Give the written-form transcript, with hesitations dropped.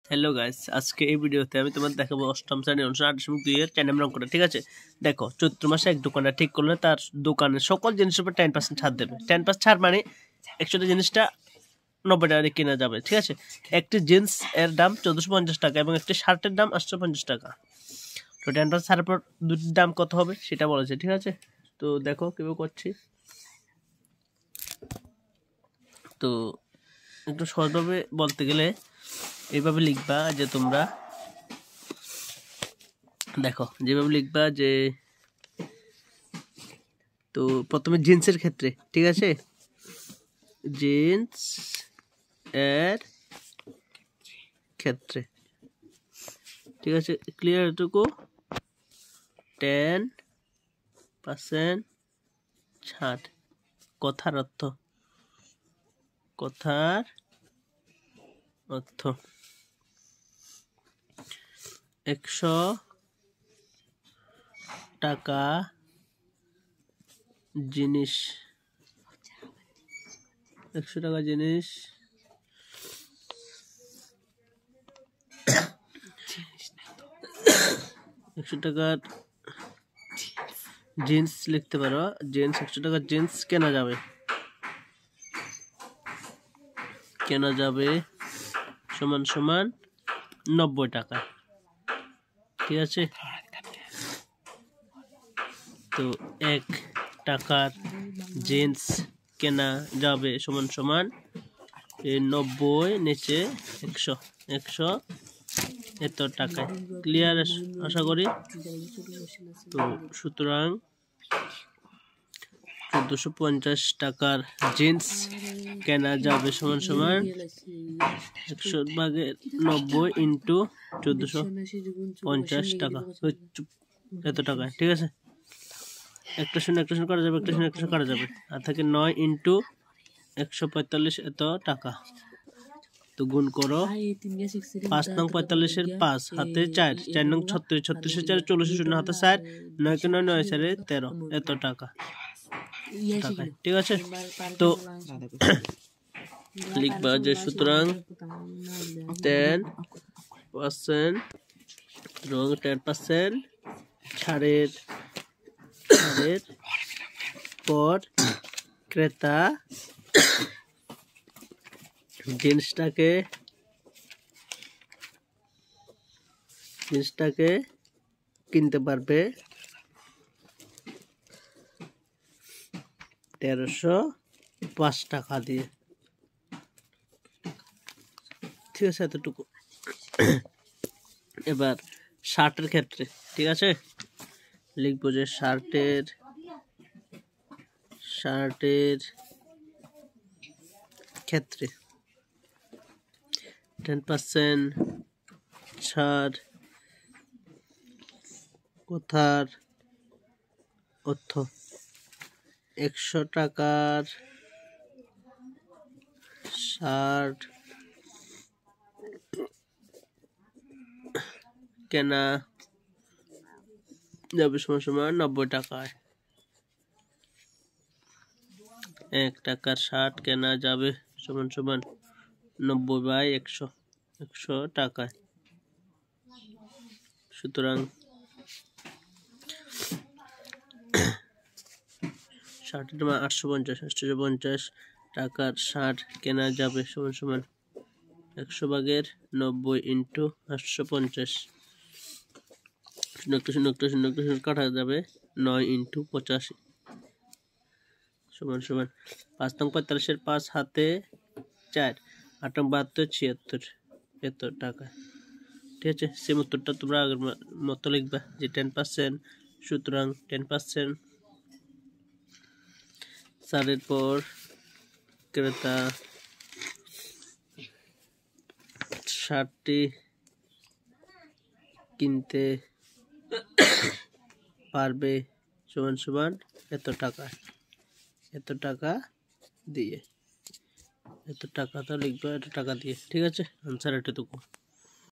Hello guys, আজকে এই ভিডিওতে আমি তোমাদের দেখাবো অষ্টম শ্রেণীর অনুসারে 8.2 এর 10 নম্বর অঙ্কটা। ঠিক আছে, দেখো চৈত্র মাসে এক দোকানদার ঠিক করলে তার দোকানের সকল জিনিসের উপর 10% ছাড় দেবে। 10% ছাড় মানে একচুয়ালি জিনিসটা 90 টাকা দিয়ে কেনা যাবে। ঠিক আছে, একটি জিন্স এর দাম 1450 টাকা এবং একটি শার্টের দাম 850 টাকা। তো 10% ছাড়ের পর দুটির দাম কত হবে সেটা বলেছে। ঠিক আছে, তো দেখো কিভাবে করছি। তো একটু সহজভাবে বলতে গেলে এইভাবে লিখবা যে তোমরা দেখো যেভাবে লিখবা যে, তো প্রথমে জিন্সের ক্ষেত্রে, ঠিক আছে, জিন্স এর ক্ষেত্রে, ঠিক আছে, ক্লিয়ার এটুকু 10% ছাড়। কথার অর্থ 100 টাকা জিনিস, 100 টাকা জিনিস 100 টাকার জিন্স লিখতে পারো। জিন্স 100 টাকার জিন্স কেনা যাবে সমান সমান 90 টাকা। ঠিক আছে, তো 1 টাকার জিন্স কেনা যাবে সমান সমান 90 নিচে 100 এত টাকায়। ক্লিয়ার আশা করি। তো সুতরাং 1450 টাকার জিন্স কেনা যাবে সমান সমান 100/90 ইন্টু 1450 টাকা, এত টাকায়। ঠিক আছে, একটা শূন্য করা যাবে, একটা শূন্য কাটা যাবে, আর থাকে 9 ইন্টু 145 এত টাকা। তো গুণ করো 5 নং 45 এর 5 হাতে 4, 4 নং 36, 36 এর 4 40 শূন্য হাতে 4, 9 কে 9 9 4 13 এত টাকা। ঠিক আছে, তো লিখবা যে সুতরাং 10% এবং 10% ছাড়ের পর ক্রেতা জিনিসটাকে কিনতে পারবে 1305 টাকা দিয়ে। ঠিক আছে, এতটুকু। এবার শার্টের ক্ষেত্রে, ঠিক আছে, লিখবো যে শার্টের ক্ষেত্রে 10% ছাড় কথার অর্থ 100 টাকার শার্ট কেনা যাবে সমান সমান 90 টাকায়। 1 টাকার শার্ট কেনা যাবে সমান সমান 90/100 টাকায়। সুতরাং শার্টের দাম 850 টাকার শার্ট কেনা যাবে সমান সমান 100/90 ইন্টু 850, শূন্য কাটা যাবে 9 ইন্টু 85 সমান সমান 5 নং 45 এর 5 হাতে 4, 8 নং 72 76 এত টাকা। ঠিক আছে, সেম উত্তরটা তোমরা আগের মতো লিখবা যে 10%, সুতরাং 10% ছাড়ের পর ক্রেতা শার্টটি কিনতে পারবে সমান সমান এত টাকা দিয়ে, এত টাকা তো লিখবো এত টাকা দিয়ে। ঠিক আছে, আনসার এতটুকু।